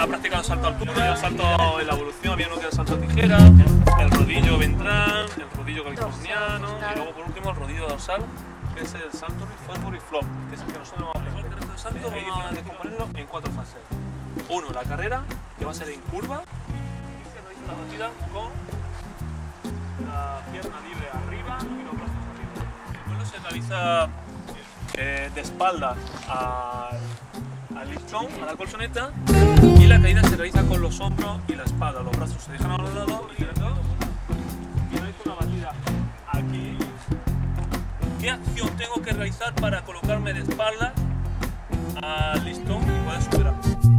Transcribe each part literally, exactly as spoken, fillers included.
ha practicado salto a altura, salto en la evolución, había uno que era salto a tijera, el rodillo ventral, el rodillo californiano y luego por último el rodillo dorsal, que es el salto forward y flop, que es el que nosotros vamos a hacer. El resto de salto vamos a descomponerlo en cuatro fases. Uno, la carrera, que va a ser en curva, y se realiza la batida con la pierna libre arriba y los brazos arriba. El vuelo se realiza eh, de espaldas al al listón, a la colchoneta, y la caída se realiza con los hombros y la espalda. Los brazos se dejan a los lados y realizo una batida aquí. ¿Qué acción tengo que realizar para colocarme de espaldas al listón y poder superar?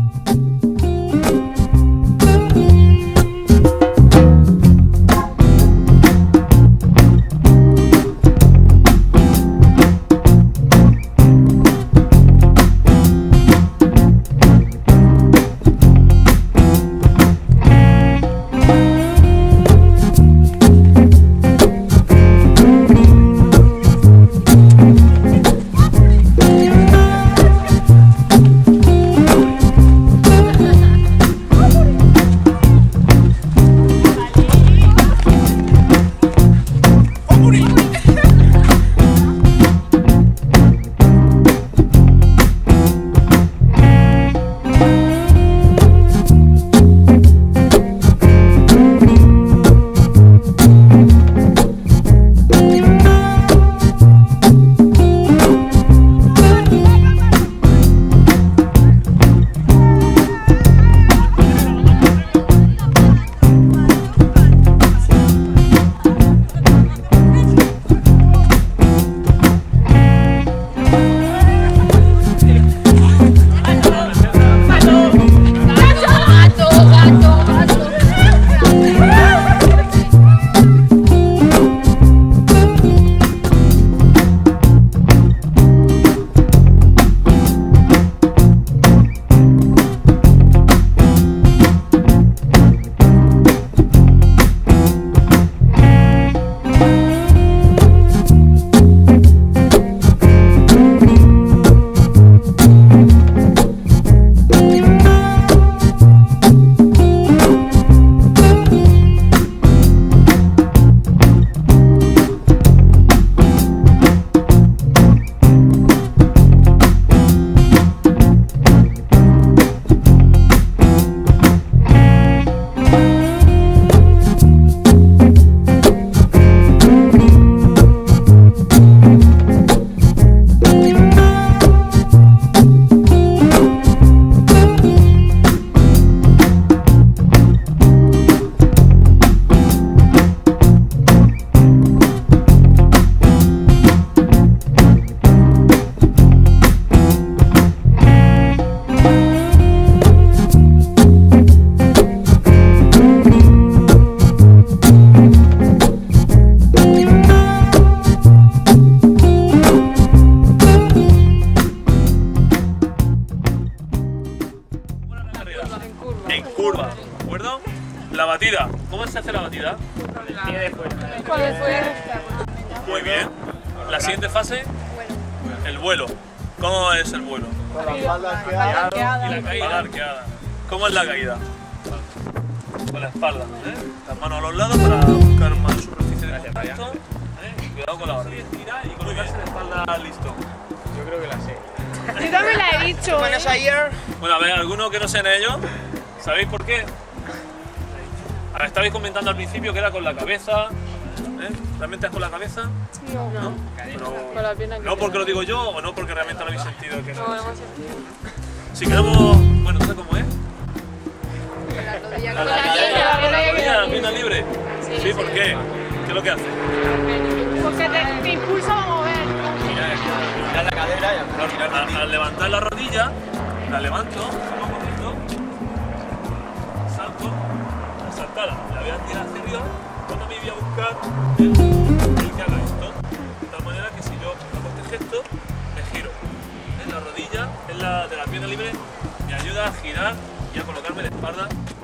En curva, ¿de acuerdo? La batida, ¿cómo se hace la batida? Con el pie de fuerza. Con el fuerza. Muy bien. La siguiente fase, el vuelo. ¿Cómo es el vuelo? Con la espalda arqueada. Y la caída arqueada. ¿Cómo es la caída? Con la espalda, ¿eh? Las manos a los lados para buscar más superficie de contacto. ¿Eh? Cuidado con la barriga. Y colocarse la espalda listo. Yo creo que la sé. Yo también la he dicho. Bueno, ¿eh? ayer. Bueno, a ver, alguno que no sean ellos, ¿sabéis por qué? A ver, estabais comentando al principio que era con la cabeza. ¿Eh? ¿Realmente es con la cabeza? No, ¿No? no. Pero, Con la pierna que ¿no porque queda. lo digo yo o no porque realmente lo habéis sentido? Que no, No, no hemos sentido. Si quedamos, bueno, no sé cómo es. Con la rodilla. La Con la rodilla, pierna, la pierna que la queda pierna libre. libre. Sí, Sí, ¿por sí. qué? ¿Qué es lo que hace? Porque te, te impulsa a mover. Girar la cadera y al girar la Al, al levantar la rodilla, la levanto, saco un poquito, salto, al saltar la voy a tirar hacia arriba, cuando me voy a buscar el, el que haga esto. De tal manera que si yo hago este gesto, me giro. ¿Eh? La rodilla es la de la pierna libre, me ayuda a girar y a colocarme de espalda